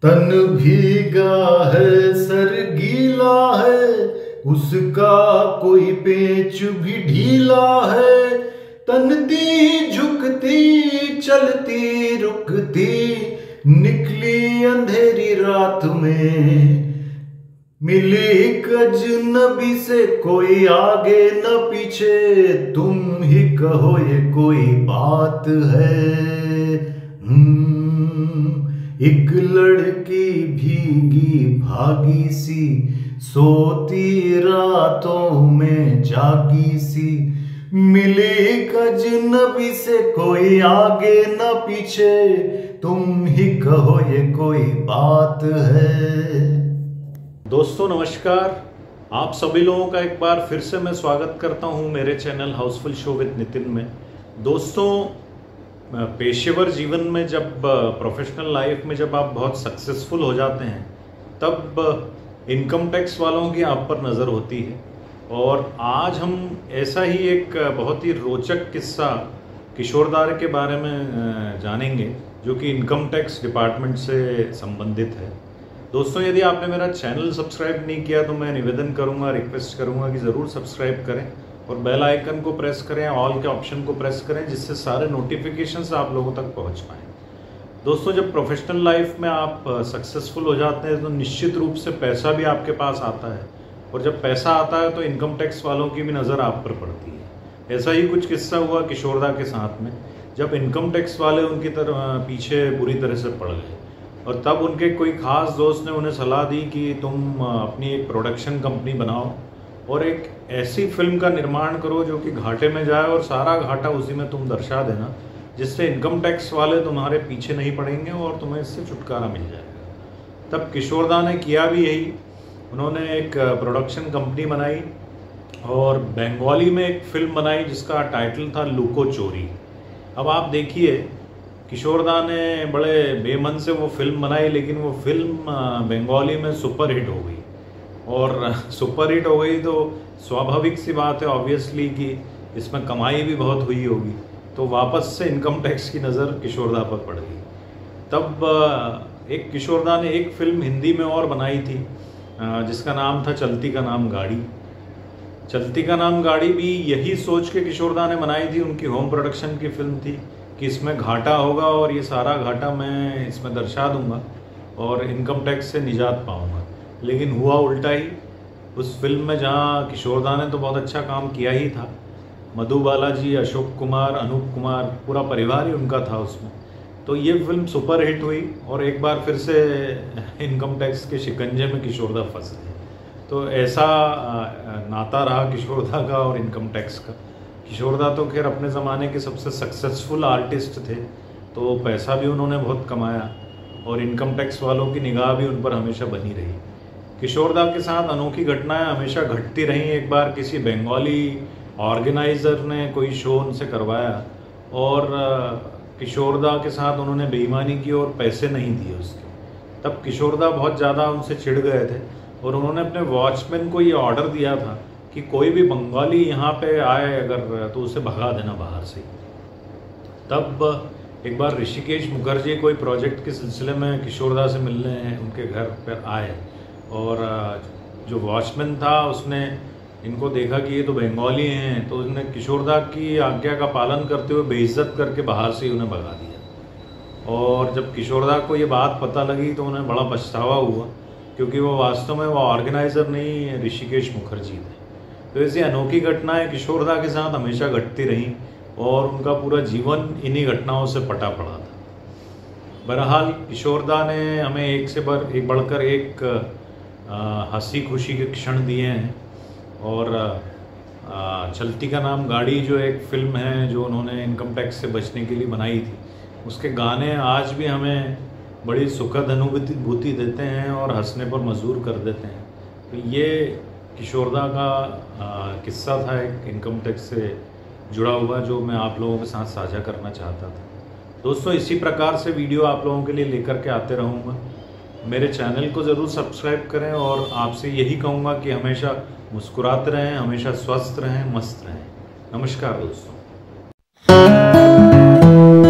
तन भीगा है सर गीला है, उसका कोई पेच भी ढीला है। तनती झुकती चलती रुकती निकली अंधेरी रात में। मिली एक अजनबी से कोई आगे न पीछे, तुम ही कहो ये कोई बात है। एक लड़की भीगी भागी सी, सोती रातों में जागी सी। मिली एक अजनबी से कोई आगे न पीछे, तुम ही कहो ये कोई बात है। दोस्तों नमस्कार, आप सभी लोगों का एक बार फिर से मैं स्वागत करता हूं मेरे channel housefull show with Nitin में। दोस्तों, पेशेवर जीवन में जब प्रोफेशनल लाइफ में जब आप बहुत सक्सेसफुल हो जाते हैं, तब इनकम टैक्स वालों की आप पर नज़र होती है। और आज हम ऐसा ही एक बहुत ही रोचक किस्सा किशोरदा के बारे में जानेंगे, जो कि इनकम टैक्स डिपार्टमेंट से संबंधित है। दोस्तों, यदि आपने मेरा चैनल सब्सक्राइब नहीं किया तो मैं निवेदन करूंगा, रिक्वेस्ट करूंगा कि ज़रूर सब्सक्राइब करें और बेल आइकन को प्रेस करें, ऑल के ऑप्शन को प्रेस करें, जिससे सारे नोटिफिकेशंस आप लोगों तक पहुंच पाएँ। दोस्तों, जब प्रोफेशनल लाइफ में आप सक्सेसफुल हो जाते हैं तो निश्चित रूप से पैसा भी आपके पास आता है, और जब पैसा आता है तो इनकम टैक्स वालों की भी नज़र आप पर पड़ती है। ऐसा ही कुछ किस्सा हुआ किशोरदा के साथ में, जब इनकम टैक्स वाले उनकी पीछे बुरी तरह से पड़ गए। और तब उनके कोई ख़ास दोस्त ने उन्हें सलाह दी कि तुम अपनी एक प्रोडक्शन कंपनी बनाओ और एक ऐसी फिल्म का निर्माण करो जो कि घाटे में जाए, और सारा घाटा उसी में तुम दर्शा देना, जिससे इनकम टैक्स वाले तुम्हारे पीछे नहीं पड़ेंगे और तुम्हें इससे छुटकारा मिल जाएगा। तब किशोरदा ने किया भी यही। उन्होंने एक प्रोडक्शन कंपनी बनाई और बंगाली में एक फिल्म बनाई जिसका टाइटल था लुको चोरी। अब आप देखिए, किशोरदा ने बड़े बेमन से वो फिल्म बनाई, लेकिन वो फिल्म बंगाली में सुपर हिट हो गई। और सुपर हिट हो गई तो स्वाभाविक सी बात है ऑब्वियसली कि इसमें कमाई भी बहुत हुई होगी, तो वापस से इनकम टैक्स की नज़र किशोरदा पर पड़ गई। तब एक किशोरदा ने एक फिल्म हिंदी में और बनाई थी जिसका नाम था चलती का नाम गाड़ी। चलती का नाम गाड़ी भी यही सोच के किशोरदा ने बनाई थी। उनकी होम प्रोडक्शन की फिल्म थी कि इसमें घाटा होगा और ये सारा घाटा मैं इसमें दर्शा दूंगा और इनकम टैक्स से निजात पाऊंगा। लेकिन हुआ उल्टा ही। उस फिल्म में जहाँ किशोरदा ने तो बहुत अच्छा काम किया ही था, मधुबाला जी, अशोक कुमार, अनूप कुमार, पूरा परिवार ही उनका था उसमें, तो ये फिल्म सुपर हिट हुई और एक बार फिर से इनकम टैक्स के शिकंजे में किशोरदा फंस गए। तो ऐसा नाता रहा किशोरदा का और इनकम टैक्स का। किशोरदा तो खैर अपने ज़माने के सबसे सक्सेसफुल आर्टिस्ट थे, तो पैसा भी उन्होंने बहुत कमाया और इनकम टैक्स वालों की निगाह भी उन पर हमेशा बनी रही। किशोरदा के साथ अनोखी घटनाएं हमेशा घटती रहीं। एक बार किसी बंगाली ऑर्गेनाइज़र ने कोई शो उनसे करवाया और किशोरदा के साथ उन्होंने बेईमानी की और पैसे नहीं दिए उसके। तब किशोरदा बहुत ज़्यादा उनसे चिढ़ गए थे और उन्होंने अपने वॉचमैन को ये ऑर्डर दिया था कि कोई भी बंगाली यहाँ पे आए अगर तो उसे भगा देना बाहर से। तब एक बार ऋषिकेश मुखर्जी कोई प्रोजेक्ट के सिलसिले में किशोरदा से मिलने उनके घर पर आए और जो वॉचमैन था उसने इनको देखा कि ये तो बंगाली हैं, तो उसने किशोरदा की आज्ञा का पालन करते हुए बेइज्जत करके बाहर से उन्हें भगा दिया। और जब किशोरदा को ये बात पता लगी तो उन्हें बड़ा पछतावा हुआ, क्योंकि वो वास्तव में वो ऑर्गेनाइज़र नहीं ऋषिकेश मुखर्जी थे। तो ऐसी अनोखी घटनाएं किशोरदा के साथ हमेशा घटती रहीं और उनका पूरा जीवन इन्हीं घटनाओं से पटा पड़ा था। बहरहाल किशोरदा ने हमें एक से बढ़कर एक हंसी खुशी के क्षण दिए हैं। और चलती का नाम गाड़ी जो एक फिल्म है जो उन्होंने इनकम टैक्स से बचने के लिए बनाई थी, उसके गाने आज भी हमें बड़ी सुखद अनुभूति देते हैं और हंसने पर मजबूर कर देते हैं। तो ये किशोरदा का किस्सा था एक इनकम टैक्स से जुड़ा हुआ, जो मैं आप लोगों के साथ साझा करना चाहता था। दोस्तों, इसी प्रकार से वीडियो आप लोगों के लिए लेकर के आते रहूँगा। मेरे चैनल को ज़रूर सब्सक्राइब करें और आपसे यही कहूँगा कि हमेशा मुस्कुराते रहें, हमेशा स्वस्थ रहें, मस्त रहें। नमस्कार दोस्तों।